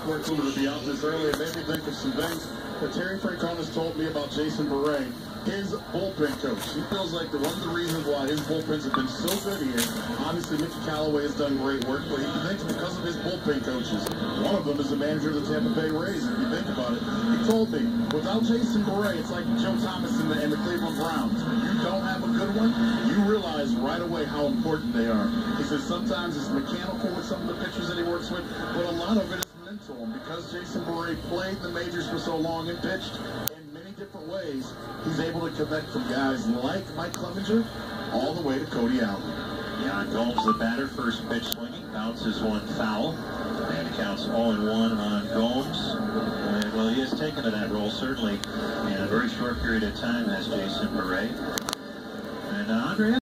fortunate to be out this early. It made me think of some things that Terry Franconis told me about Jason Beret, his bullpen coach. He feels like one of the reasons why his bullpens have been so good here, obviously Mickey Callaway has done great work, but he thinks because of his bullpen coaches. One of them is the manager of the Tampa Bay Rays, if you think about it. He told me, without Jason Beret, it's like Joe Thomas and the Cleveland Browns. When you don't have a good one, you realize right away how important they are. He says sometimes it's mechanical with some of the pitchers that he works with, but a lot of it is mental. And because Jason Beret played the majors for so long and pitched in many different ways, he's able to connect from guys like Mike Clevenger all the way to Cody Allen. Yan Gomes, the batter, first pitch swinging, bounces one foul, and it counts 0-1 on Gomes. And, well, he has taken to that role, certainly, in a very short period of time, as Jason Beret. And Andre